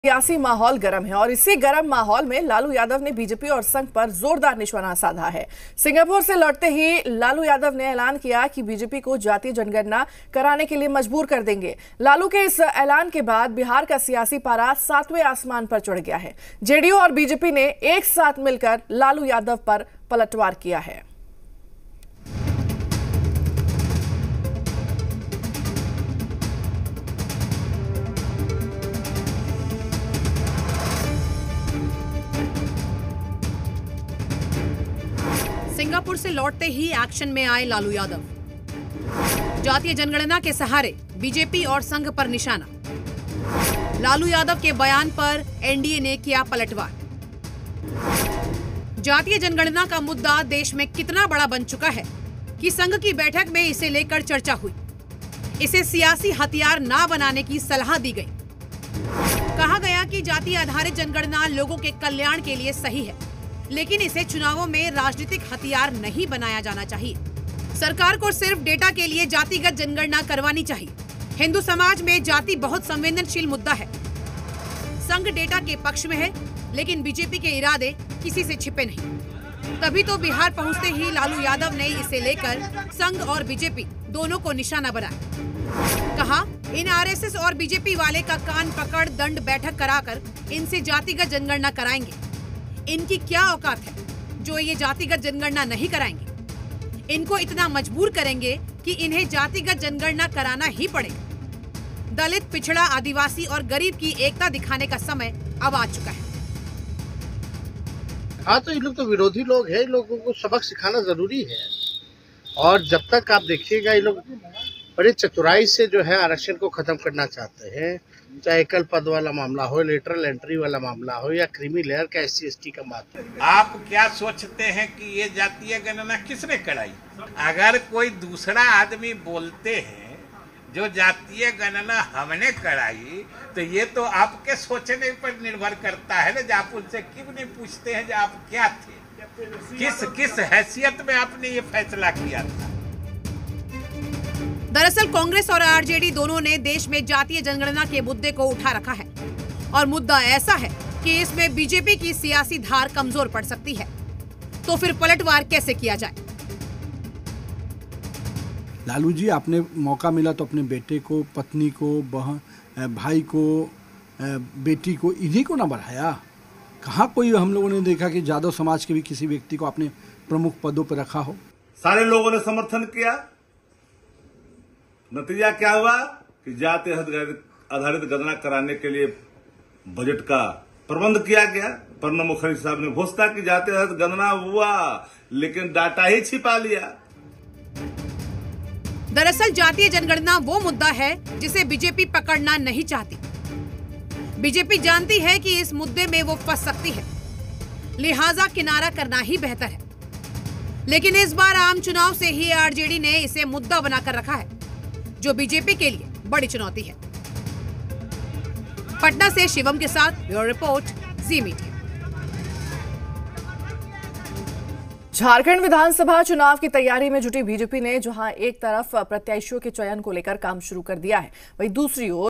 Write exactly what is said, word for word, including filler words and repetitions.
सियासी माहौल गर्म है और इसी गर्म माहौल में लालू यादव ने बीजेपी और संघ पर जोरदार निशाना साधा है। सिंगापुर से लौटते ही लालू यादव ने ऐलान किया कि बीजेपी को जातीय जनगणना कराने के लिए मजबूर कर देंगे। लालू के इस ऐलान के बाद बिहार का सियासी पारा सातवें आसमान पर चढ़ गया है। जेडीयू और बीजेपी ने एक साथ मिलकर लालू यादव पर पलटवार किया है। सिंगापुर से लौटते ही एक्शन में आए लालू यादव। जातीय जनगणना के सहारे बीजेपी और संघ पर निशाना। लालू यादव के बयान पर एनडीए ने किया पलटवार। जातीय जनगणना का मुद्दा देश में कितना बड़ा बन चुका है कि संघ की बैठक में इसे लेकर चर्चा हुई। इसे सियासी हथियार ना बनाने की सलाह दी गई। कहा गया कि जाति आधारित जनगणना लोगों के कल्याण के लिए सही है, लेकिन इसे चुनावों में राजनीतिक हथियार नहीं बनाया जाना चाहिए। सरकार को सिर्फ डेटा के लिए जातिगत जनगणना करवानी चाहिए। हिंदू समाज में जाति बहुत संवेदनशील मुद्दा है। संघ डेटा के पक्ष में है, लेकिन बीजेपी के इरादे किसी से छिपे नहीं। तभी तो बिहार पहुंचते ही लालू यादव ने इसे लेकर संघ और बीजेपी दोनों को निशाना बनाया। कहा, इन आरएसएस और बीजेपी वाले का कान पकड़ दंड बैठक कराकर इनसे जातिगत जनगणना कराएंगे। इनकी क्या औकात है जो ये जातिगत जनगणना नहीं कराएंगे। इनको इतना मजबूर करेंगे कि इन्हें जातिगत जनगणना कराना ही पड़ेगा। दलित, पिछड़ा, आदिवासी और गरीब की एकता दिखाने का समय अब आ चुका है। हाँ, तो ये लोग तो विरोधी लोग हैं। इन लोगों को सबक सिखाना जरूरी है। और जब तक आप देखिएगा, ये लोग बड़ी चतुराई से जो है आरक्षण को खत्म करना चाहते हैं। चाहे एकल पद वाला मामला हो, लेटरल एंट्री वाला मामला हो, या क्रीमी लेयर का एस सी एस टी का मामला। आप क्या सोचते हैं कि ये जातीय गणना किसने कराई? अगर कोई दूसरा आदमी बोलते हैं जो जातीय गणना हमने कराई, तो ये तो आपके सोचने पर निर्भर करता है ना। आप उनसे क्यों नहीं पूछते हैं जो आप क्या थे, किस किस हैसियत में आपने ये फैसला किया था? दरअसल कांग्रेस और आरजेडी दोनों ने देश में जातीय जनगणना के मुद्दे को उठा रखा है और मुद्दा ऐसा है कि इसमें बीजेपी की सियासी धार कमजोर पड़ सकती है। तो फिर पलटवार कैसे किया जाए? लालू जी, आपने मौका मिला तो अपने बेटे को, पत्नी को, बहन, भाई को, बेटी को, इन्हीं को ना बढ़ाया। कहाँ कोई हम लोगों ने देखा कि यादव समाज के भी किसी व्यक्ति को आपने प्रमुख पदों पर रखा हो। सारे लोगों ने समर्थन किया। नतीजा क्या हुआ कि जाति आधारित गणना कराने के लिए बजट का प्रबंध किया गया। प्रणब मुखर्जी साहब ने घोषणा की जाति आधारित गणना हुआ, लेकिन डाटा ही छिपा लिया। दरअसल जातीय जनगणना वो मुद्दा है जिसे बीजेपी पकड़ना नहीं चाहती। बीजेपी जानती है कि इस मुद्दे में वो फंस सकती है, लिहाजा किनारा करना ही बेहतर है। लेकिन इस बार आम चुनाव से ही आरजेडी ने इसे मुद्दा बनाकर रखा है, जो बीजेपी के लिए बड़ी चुनौती है। पटना से शिवम के साथ bureau report, Zee media. Jharkhand विधानसभा चुनाव की तैयारी में जुटी बीजेपी ने जहां एक तरफ प्रत्याशियों के चयन को लेकर काम शुरू कर दिया है, वहीं दूसरी ओर